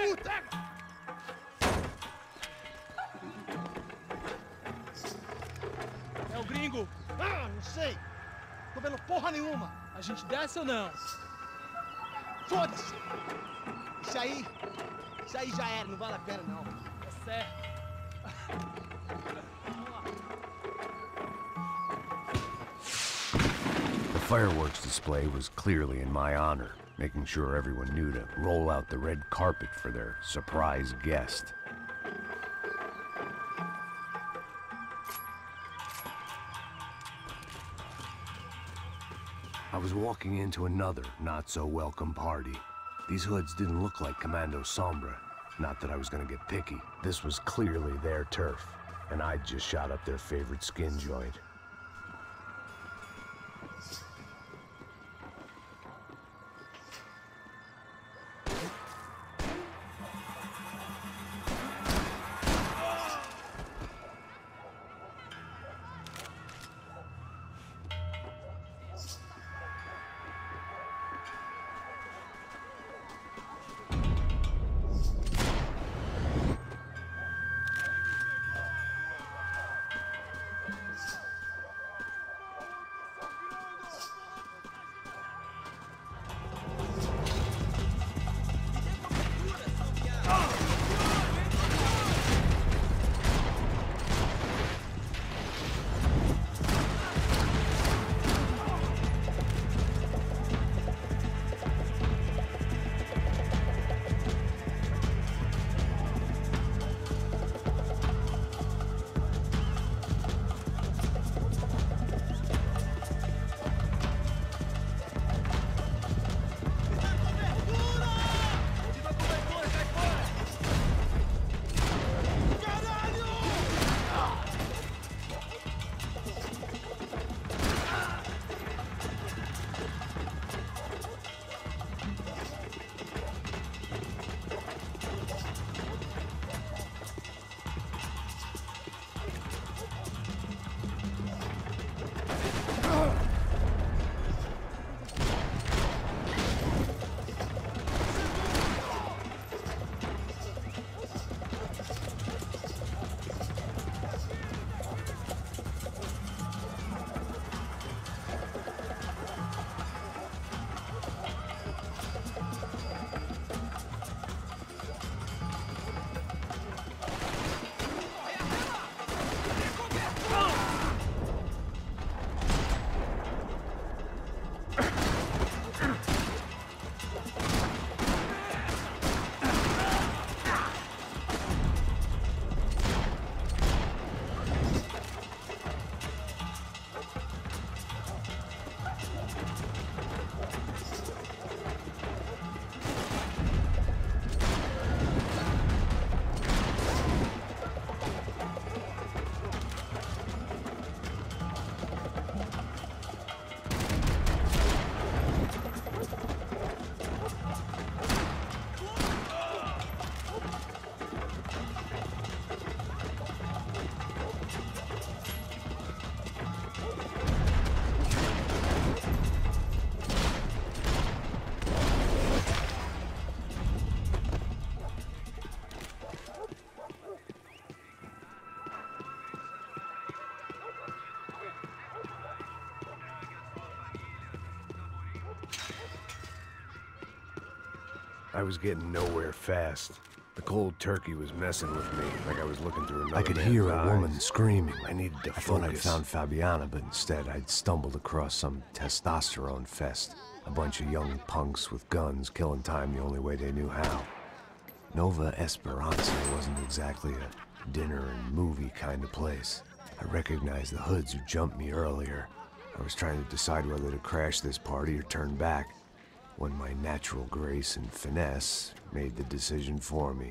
puta! É o gringo! Ah, não sei! Tô vendo porra nenhuma! A gente desce ou não? Foda-se! Isso aí já era, não vale a pena não. Tá certo. The fireworks display was clearly in my honor, making sure everyone knew to roll out the red carpet for their surprise guest. I was walking into another not-so-welcome party. These hoods didn't look like Commando Sombra. Not that I was gonna get picky. This was clearly their turf, and I'd just shot up their favorite skin joint. I was getting nowhere fast. The cold turkey was messing with me, like I was looking through another I could man's hear a eyes. woman screaming. I needed to I thought I'd focus. found Fabiana, but instead I'd stumbled across some testosterone fest. A bunch of young punks with guns killing time the only way they knew how. Nova Esperanza wasn't exactly a dinner and movie kind of place. I recognized the hoods who jumped me earlier. I was trying to decide whether to crash this party or turn back, when my natural grace and finesse made the decision for me.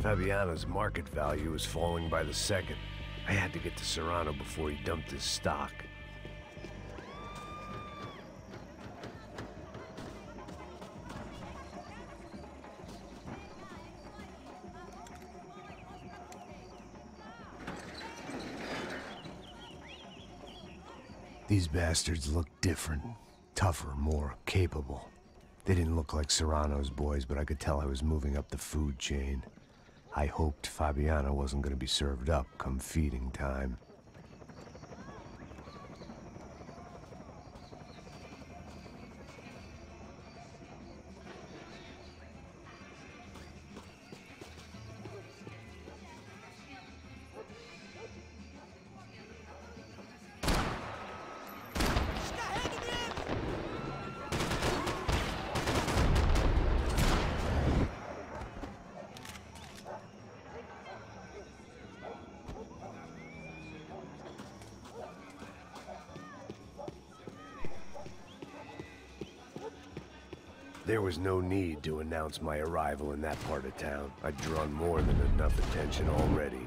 Fabiana's market value was falling by the second. I had to get to Serrano before he dumped his stock. These bastards looked different, tougher, more capable. They didn't look like Serrano's boys, but I could tell I was moving up the food chain. I hoped Fabiana wasn't going to be served up come feeding time. There was no need to announce my arrival in that part of town. I'd drawn more than enough attention already.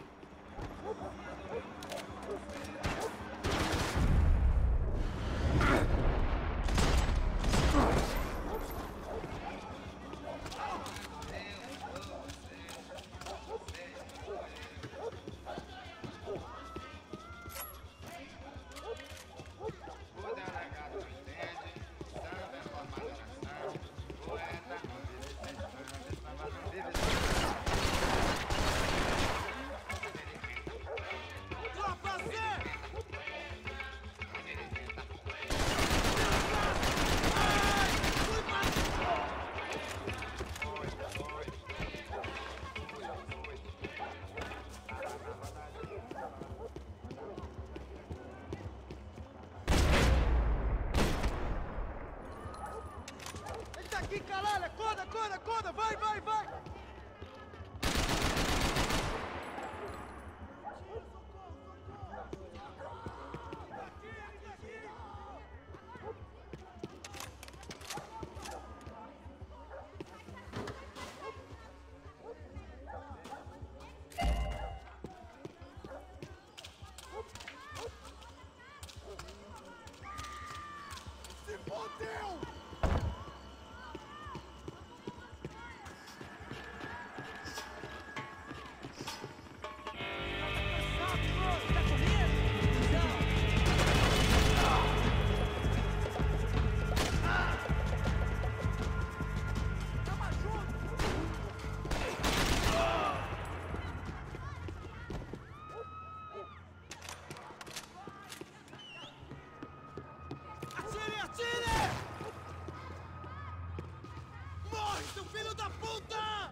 Aqui, caralho! Acorda, acorda, acorda! Vai, vai, vai! Se fodeu! Atire, atire! Morre, seu filho da puta!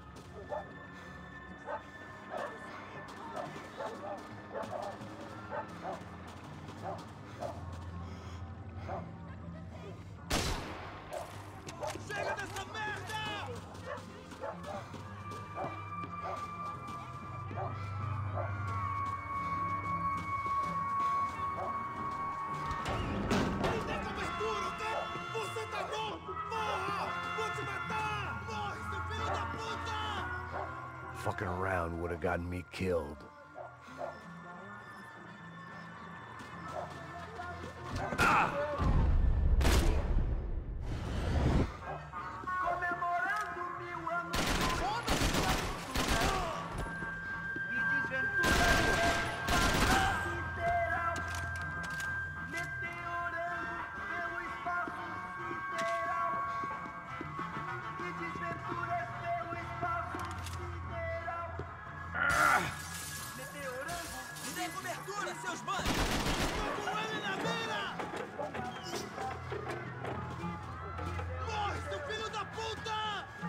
Chega dessa merda! Não tem cobertura, ok? Você tá morto! Morra! Vou te matar! Morre, seu filho da puta! Fucking around would have gotten me killed. Me dê cobertura, seus bandos! Estou com ele na mira! Morre, seu filho da puta!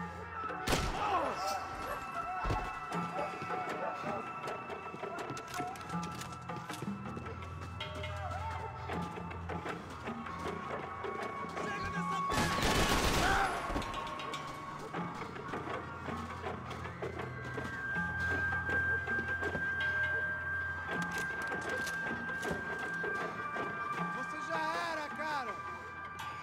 Chega dessa merda! Você já era, cara!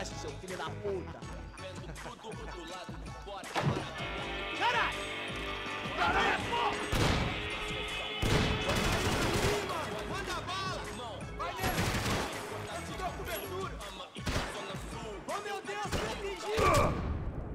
West, seu filho da puta. Caralho! Caralho, porra! Manda bala! Vai nele! Eu te dou cobertura! Oh meu Deus, que atingiu!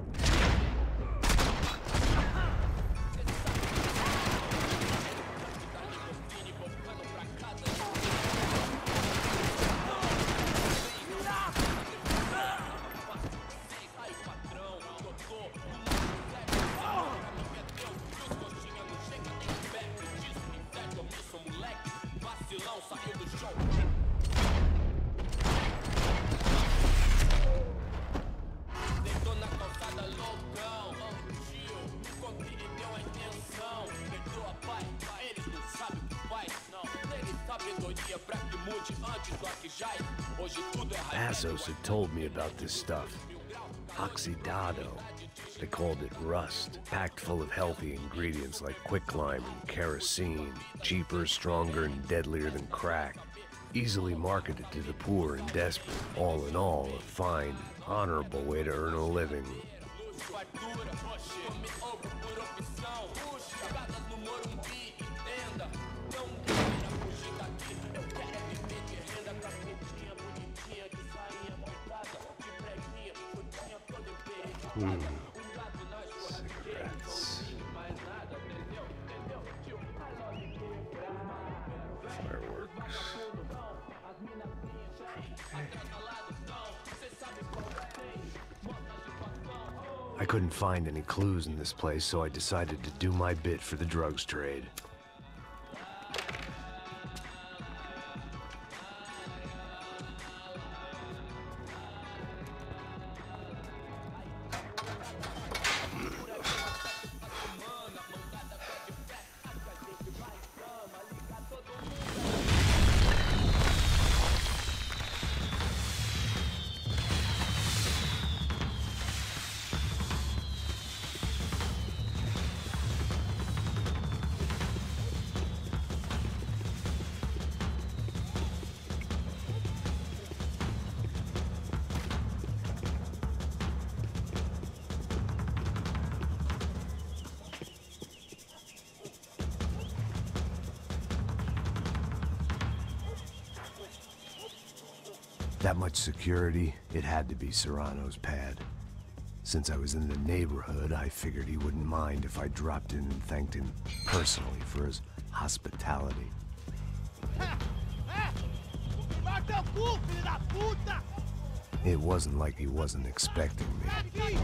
Assos had told me about this stuff. Oxidado. They called it rust, packed full of healthy ingredients like quicklime and kerosene, cheaper, stronger, and deadlier than crack. Easily marketed to the poor and desperate. All in all, a fine, honorable way to earn a living. Cigarettes. Fireworks. I couldn't find any clues in this place, so I decided to do my bit for the drugs trade. That much security, it had to be Serrano's pad. Since I was in the neighborhood, I figured he wouldn't mind if I dropped in and thanked him personally for his hospitality. It wasn't like he wasn't expecting me.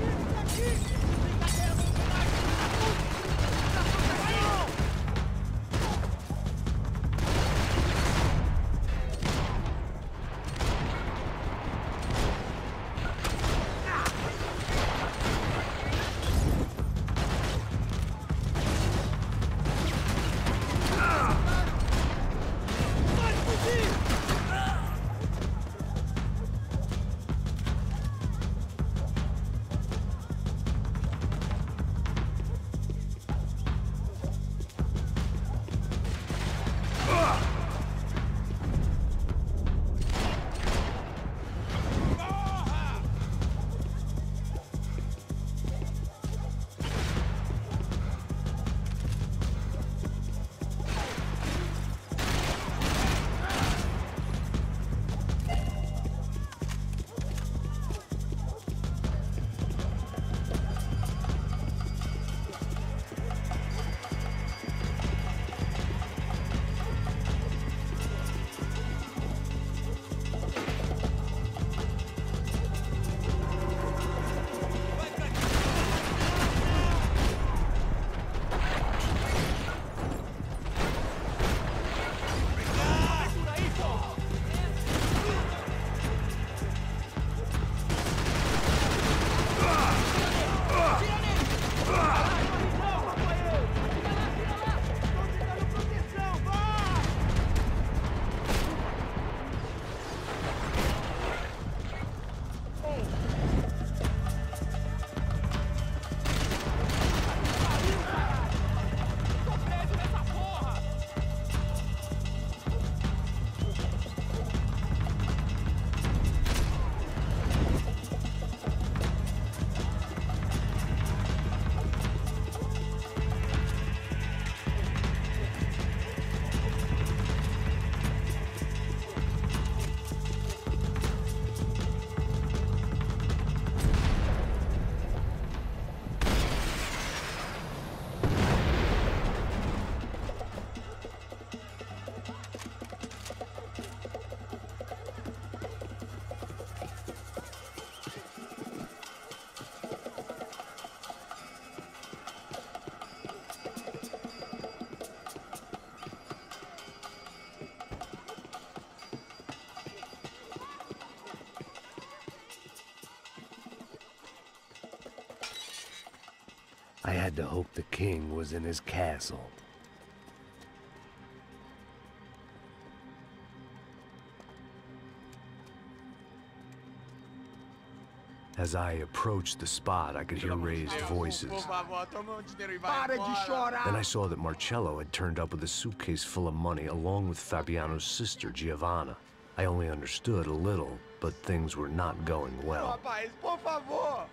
I had to hope the king was in his castle. As I approached the spot, I could hear raised voices. Por favor, toma o dinheiro e vai Para de embora. chorar! Then I saw that Marcello had turned up with a suitcase full of money along with Fabiano's sister, Giovanna. I only understood a little, but things were not going well. Rapaz, por favor.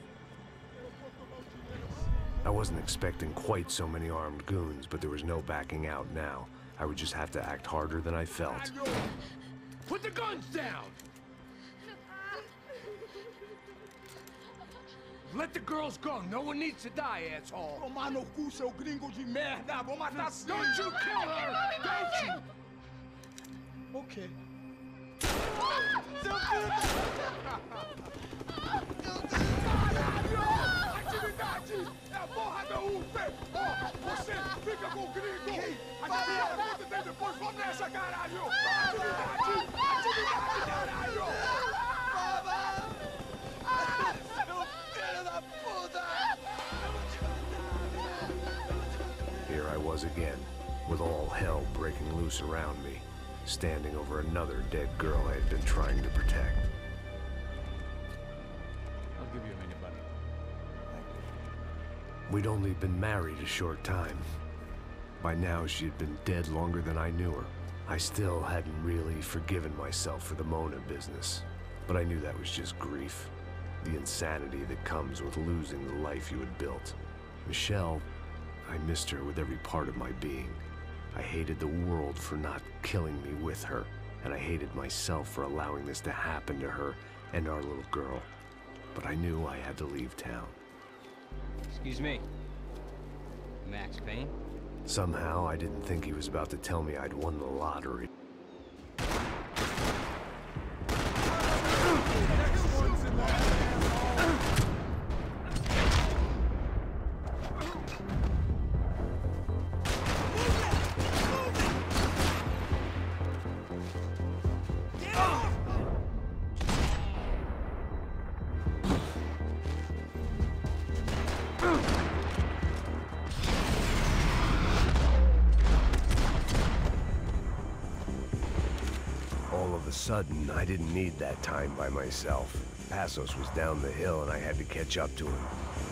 I wasn't expecting quite so many armed goons, but there was no backing out now. I would just have to act harder than I felt. Put the guns down! Let the girls go. No one needs to die, asshole. Tomar no cu, seu gringo de merda. Vou matar sim. Don't you kill her! Don't you! Ok. Seu filho! Caralho! Atividade! É a porra da UP! Ó, você fica com o gringo! Adivinha quanto tem depois? Vamos nessa, caralho! Atividade! Atividade, caralho! Seu filho da puta! Here I was again, with all hell breaking loose around me, standing over another dead girl I had been trying to protect. I'll give you a minute, buddy. We'd only been married a short time. By now, she had been dead longer than I knew her. I still hadn't really forgiven myself for the Mona business, but I knew that was just grief. The insanity that comes with losing the life you had built. Michelle, I missed her with every part of my being. I hated the world for not killing me with her, and I hated myself for allowing this to happen to her and our little girl. But I knew I had to leave town. Excuse me. Max Payne? Somehow, I didn't think he was about to tell me I'd won the lottery. All of a sudden, I didn't need that time by myself. Passos was down the hill and I had to catch up to him.